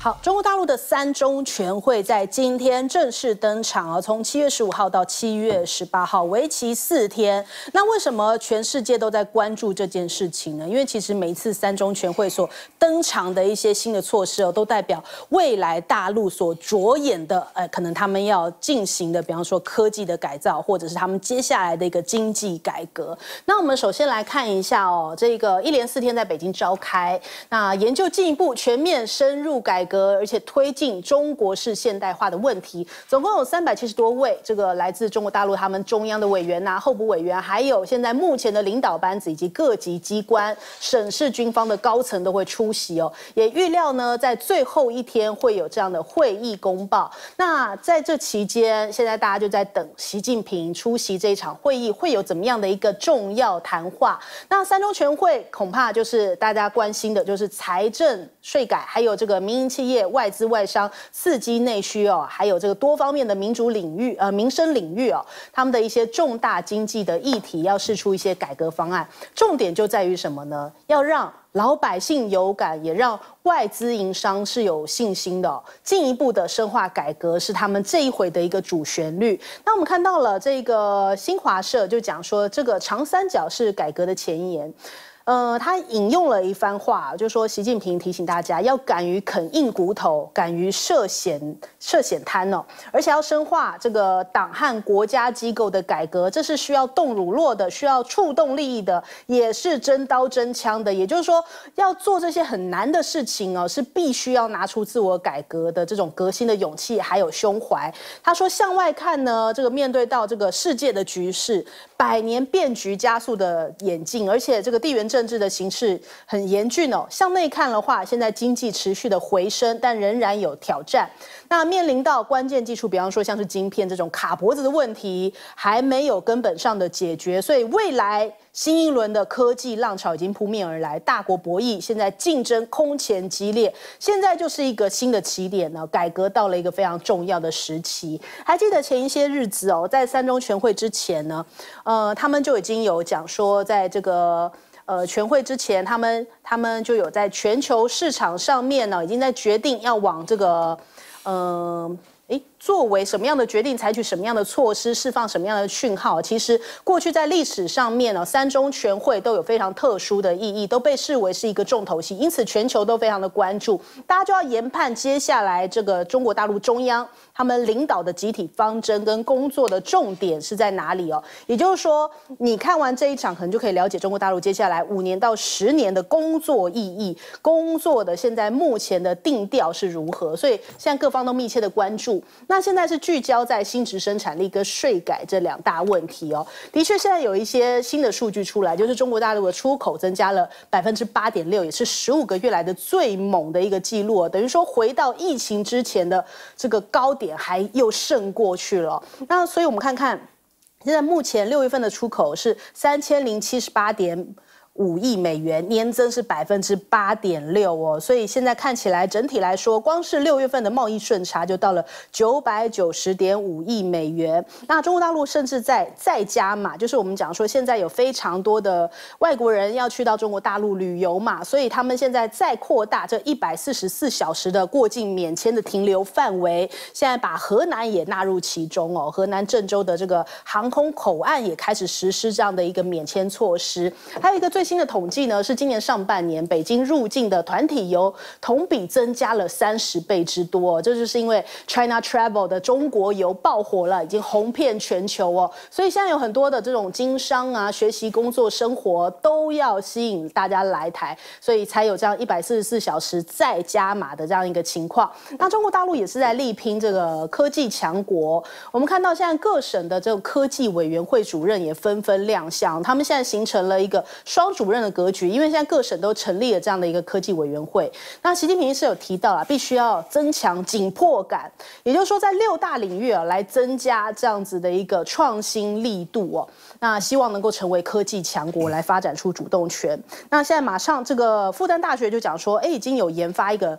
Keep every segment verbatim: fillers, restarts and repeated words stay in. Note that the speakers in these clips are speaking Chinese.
好，中国大陆的三中全会在今天正式登场啊，从七月十五号到七月十八号，为期四天。那为什么全世界都在关注这件事情呢？因为其实每一次三中全会所登场的一些新的措施哦，都代表未来大陆所着眼的，呃，可能他们要进行的，比方说科技的改造，或者是他们接下来的一个经济改革。那我们首先来看一下哦，这个一连四天在北京召开，那研究进一步全面深入改革。而且推进中国式现代化的问题，总共有三百七十多位这个来自中国大陆他们中央的委员呐、啊、候补委员，还有现在目前的领导班子以及各级机关、省市军方的高层都会出席哦。也预料呢，在最后一天会有这样的会议公报。那在这期间，现在大家就在等习近平出席这一场会议，会有怎么样的一个重要谈话？那三中全会恐怕就是大家关心的，就是财政、税改，还有这个民营企业、外资外商刺激内需哦，还有这个多方面的民主领域、呃民生领域哦，他们的一些重大经济的议题要释出一些改革方案。重点就在于什么呢？要让老百姓有感，也让外资营商是有信心的哦。进一步的深化改革是他们这一回的一个主旋律。那我们看到了这个新华社就讲说，这个长三角是改革的前沿。呃，他引用了一番话，就说习近平提醒大家要敢于啃硬骨头，敢于涉险涉险滩哦，而且要深化这个党和国家机构的改革，这是需要动乳酪的，需要触动利益的，也是真刀真枪的。也就是说，要做这些很难的事情哦，是必须要拿出自我改革的这种革新的勇气还有胸怀。他说，向外看呢，这个面对到这个世界的局势，百年变局加速的演进，而且这个地缘政治的形势很严峻哦。向内看的话，现在经济持续的回升，但仍然有挑战。那面临到关键技术，比方说像是晶片这种卡脖子的问题，还没有根本上的解决，所以未来新一轮的科技浪潮已经扑面而来，大国博弈，现在竞争空前激烈，现在就是一个新的起点呢，改革到了一个非常重要的时期。还记得前一些日子哦，在三中全会之前呢，呃，他们就已经有讲说，在这个。呃，全会之前，他们他们就有在全球市场上面呢，已经在决定要往这个，呃，诶，作为什么样的决定，采取什么样的措施，释放什么样的讯号？其实过去在历史上面呢，三中全会都有非常特殊的意义，都被视为是一个重头戏，因此全球都非常的关注。大家就要研判接下来这个中国大陆中央他们领导的集体方针跟工作的重点是在哪里哦？也就是说，你看完这一场，可能就可以了解中国大陆接下来五年到十年的工作意义，工作的现在目前的定调是如何。所以现在各方都密切的关注。那现在是聚焦在新质生产力跟税改这两大问题哦。的确，现在有一些新的数据出来，就是中国大陆的出口增加了百分之八点六，也是十五个月来的最猛的一个记录哦。等于说回到疫情之前的这个高点，还又胜过去了。那所以我们看看，现在目前六月份的出口是三千零七十八点。五亿美元，年增是百分之八点六哦，所以现在看起来整体来说，光是六月份的贸易顺差就到了九百九十点五亿美元。那中国大陆甚至在再加码，就是我们讲说现在有非常多的外国人要去到中国大陆旅游嘛，所以他们现在再扩大这一百四十四小时的过境免签的停留范围，现在把河南也纳入其中哦，河南郑州的这个航空口岸也开始实施这样的一个免签措施，还有一个最新的统计呢，是今年上半年北京入境的团体游同比增加了三十倍之多，这就是因为 China Travel 的中国游爆火了，已经红遍全球哦。所以现在有很多的这种经商啊、学习、工作、生活都要吸引大家来台，所以才有这样一百四十四小时再加码的这样一个情况。那中国大陆也是在力拼这个科技强国，我们看到现在各省的这种科技委员会主任也纷纷亮相，他们现在形成了一个双主任的格局，因为现在各省都成立了这样的一个科技委员会。那习近平是有提到啊，必须要增强紧迫感，也就是说在六大领域啊来增加这样子的一个创新力度哦。那希望能够成为科技强国，来发展出主动权。那现在马上这个复旦大学就讲说，哎，已经有研发一个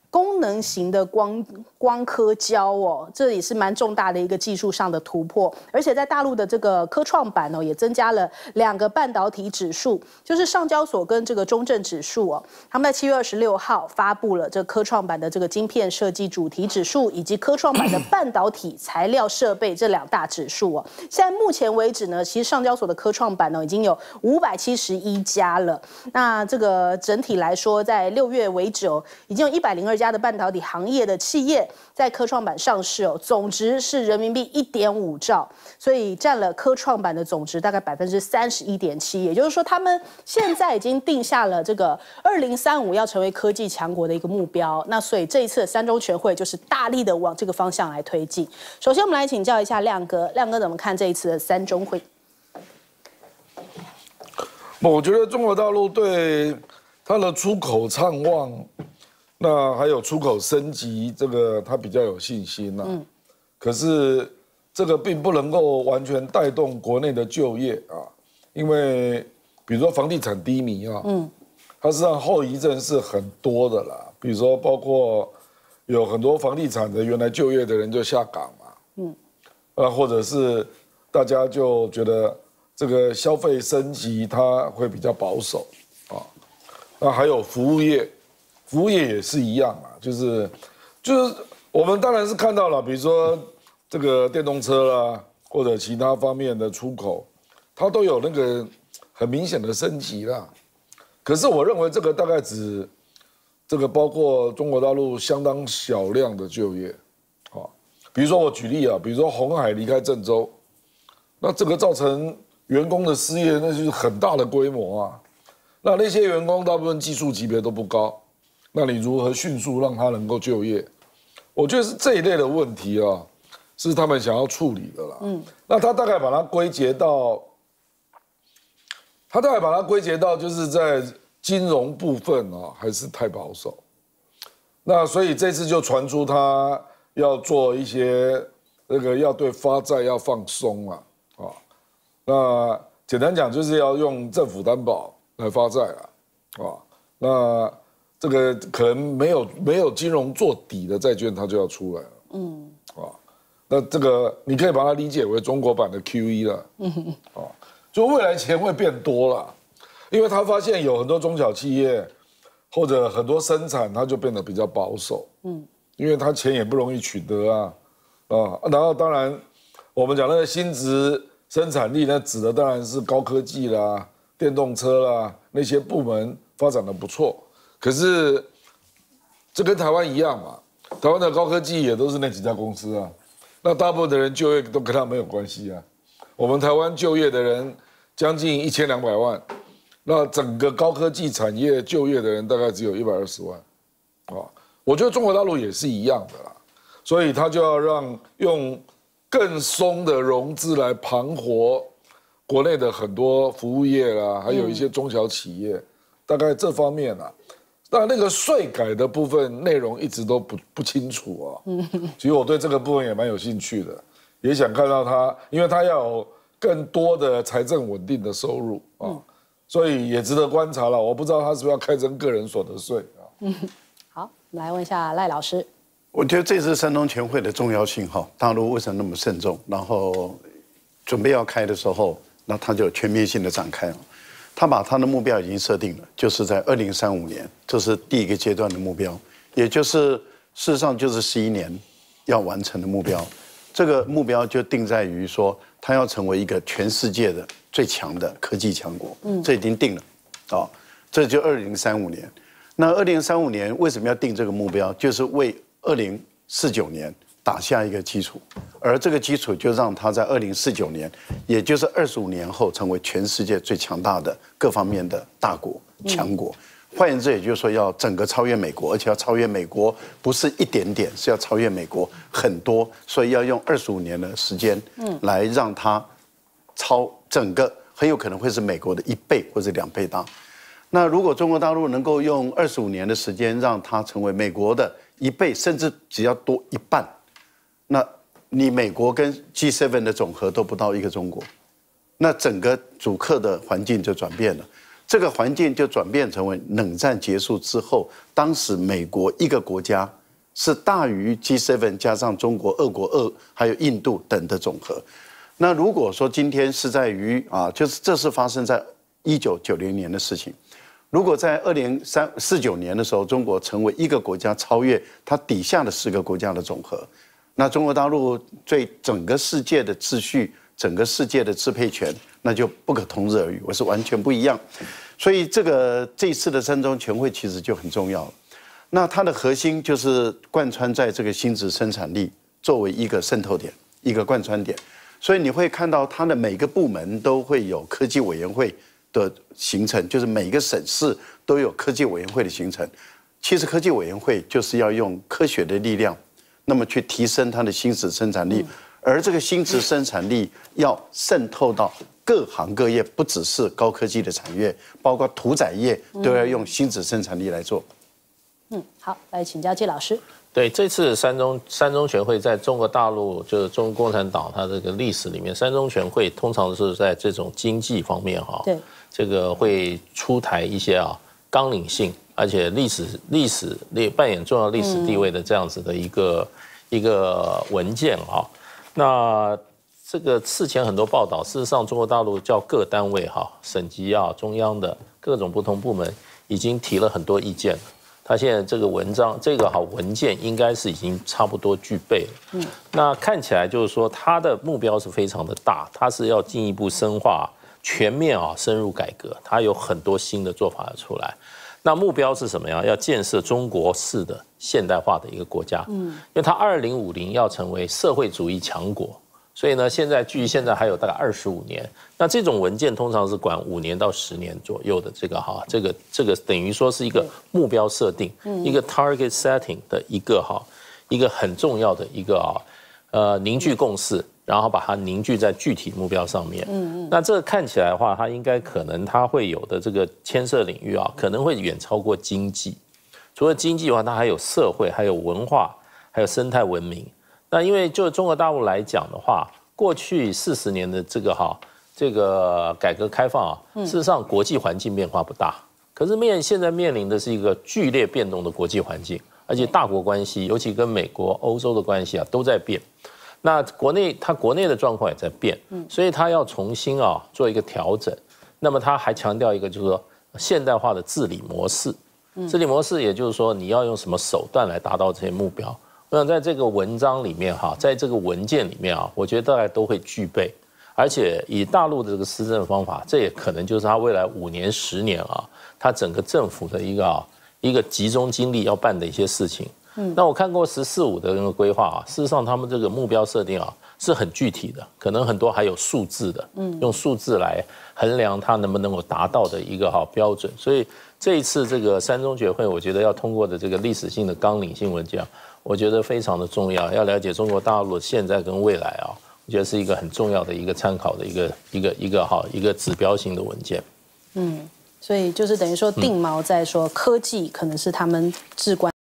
功能型的光光刻胶哦，这也是蛮重大的一个技术上的突破。而且在大陆的这个科创板哦，也增加了两个半导体指数，就是上交所跟这个中证指数哦，他们在七月二十六号发布了这科创板的这个晶片设计主题指数，以及科创板的半导体材料设备这两大指数哦。现在目前为止呢，其实上交所的科创板呢已经有五百七十一家了。那这个整体来说，在六月为止哦，已经有一百零二家的半导体行业的企业在科创板上市哦，总值是人民币一点五兆，所以占了科创板的总值大概百分之三十一点七。也就是说，他们现在已经定下了这个二零三五要成为科技强国的一个目标。那所以这一次的三中全会就是大力的往这个方向来推进。首先，我们来请教一下亮哥，亮哥怎么看这一次的三中会？ 我觉得中国大陆对它的出口畅旺，那还有出口升级，这个它比较有信心呐、啊。嗯。可是这个并不能够完全带动国内的就业啊，因为比如说房地产低迷啊，嗯，它实际上后遗症是很多的啦。比如说包括有很多房地产的原来就业的人就下岗嘛，嗯，啊，或者是大家就觉得这个消费升级它会比较保守啊。那还有服务业，服务业也是一样啊，就是就是我们当然是看到了，比如说这个电动车啦，或者其他方面的出口，它都有那个很明显的升级啦。可是我认为这个大概只这个包括中国大陆相当小量的就业，啊，比如说我举例啊，比如说鸿海离开郑州，那这个造成员工的失业，那就是很大的规模啊。那那些员工大部分技术级别都不高，那你如何迅速让他能够就业？我觉得是这一类的问题啊，是他们想要处理的啦。嗯，那他大概把它归结到，他大概把它归结到就是在金融部分啊，还是太保守。那所以这次就传出他要做一些那个要对发债要放松啊，啊，那简单讲就是要用政府担保来发债啊，啊，那这个可能没有没有金融做底的债券，它就要出来了，嗯，啊，那这个你可以把它理解为中国版的 Q E 了，嗯，啊，就未来钱会变多了，因为他发现有很多中小企业或者很多生产，它就变得比较保守，嗯，因为它钱也不容易取得啊，啊，然后当然我们讲那个新质生产力，那指的当然是高科技啦、电动车啦那些部门发展的不错。可是这跟台湾一样嘛，台湾的高科技也都是那几家公司啊，那大部分的人就业都跟他没有关系啊。我们台湾就业的人将近一千两百万，那整个高科技产业就业的人大概只有一百二十万，啊，我觉得中国大陆也是一样的啦，所以他就要让用更松的融资来盘活国内的很多服务业啦，还有一些中小企业，大概这方面啊。那那个税改的部分内容一直都不不清楚啊。其实我对这个部分也蛮有兴趣的，也想看到它，因为它要有更多的财政稳定的收入啊，所以也值得观察了。我不知道他是不是要开征个人所得税啊。 嗯，好，来问一下赖老师。 我觉得这次三中全会的重要性哈，大陆为什么那么慎重？然后准备要开的时候，那他就全面性的展开了。他把他的目标已经设定了，就是在二零三五年，这是第一个阶段的目标，也就是事实上就是十一年要完成的目标。这个目标就定在于说，他要成为一个全世界的最强的科技强国，嗯，这已经定了，啊，这就二零三五年。那二零三五年为什么要定这个目标？就是为二零四九年打下一个基础，而这个基础就让他在二零四九年，也就是二十五年后，成为全世界最强大的各方面的大国、强国。换言之，也就是说要整个超越美国，而且要超越美国不是一点点，是要超越美国很多，所以要用二十五年的时间，来让它超整个很有可能会是美国的一倍或者两倍大。那如果中国大陆能够用二十五年的时间让它成为美国的一倍，甚至只要多一半，那你美国跟 G 七 的总和都不到一个中国，那整个主客的环境就转变了。 这个环境就转变成为冷战结束之后，当时美国一个国家是大于 G 七 加上中国、俄国、俄还有印度等的总和。那如果说今天是在于啊，就是这是发生在一九九零年的事情。如果在二零三四九年的时候，中国成为一个国家超越它底下的十个国家的总和，那中国大陆对整个世界的秩序、整个世界的支配权，那就不可同日而语，我是完全不一样。所以这个这一次的三中全会其实就很重要了。那它的核心就是贯穿在这个新质生产力作为一个渗透点、一个贯穿点。所以你会看到它的每个部门都会有科技委员会的形成，就是每一个省市都有科技委员会的形成。其实科技委员会就是要用科学的力量，那么去提升它的新质生产力，而这个新质生产力要渗透到各行各业，不只是高科技的产业，包括屠宰业都要用新质生产力来做。 嗯，好，来请教季老师。 对，这次三中三中全会在中国大陆，就是中国共产党它这个历史里面，三中全会通常是在这种经济方面哈， 对， 这个会出台一些啊纲领性，而且历史历史扮演重要历史地位的这样子的一个、嗯、一个文件啊。那这个事前很多报道，事实上中国大陆叫各单位哈，省级啊、中央的各种不同部门已经提了很多意见了。他现在这个文章，这个好文件应该是已经差不多具备了。嗯，那看起来就是说，他的目标是非常的大，他是要进一步深化、全面啊深入改革，他有很多新的做法要出来。那目标是什么样？要建设中国式的现代化的一个国家。嗯，因为他二零五零要成为社会主义强国。所以呢，现在距现在还有大概二十五年。那这种文件通常是管五年到十年左右的这个哈，这个这个等于说是一个目标设定，一个 target setting 的一个哈，一个很重要的一个啊，呃凝聚共识，然后把它凝聚在具体目标上面。嗯嗯。那这个看起来的话，它应该可能它会有的这个牵涉领域啊，可能会远超过经济。除了经济的话，它还有社会，还有文化，还有生态文明。那因为就中国大陆来讲的话，过去四十年的这个哈这个改革开放啊，事实上国际环境变化不大，可是面现在面临的是一个剧烈变动的国际环境，而且大国关系，尤其跟美国、欧洲的关系啊都在变。那国内它国内的状况也在变，所以它要重新啊做一个调整。那么它还强调一个就是说现代化的治理模式，治理模式也就是说你要用什么手段来达到这些目标。我想在这个文章里面哈，在这个文件里面啊，我觉得大概都会具备，而且以大陆的这个施政方法，这也可能就是他未来五年、十年啊，他整个政府的一个啊一个集中精力要办的一些事情。嗯，那我看过“十四五”的那个规划啊，事实上他们这个目标设定啊是很具体的，可能很多还有数字的，嗯，用数字来衡量它能不能够达到的一个好标准。所以这一次这个三中全会，我觉得要通过的这个历史性的纲领性文件，我觉得非常的重要，要了解中国大陆的现在跟未来啊，我觉得是一个很重要的一个参考的一个一个一个哈一个指标性的文件。嗯， 所以就是等于说定锚在说科技可能是他们至关。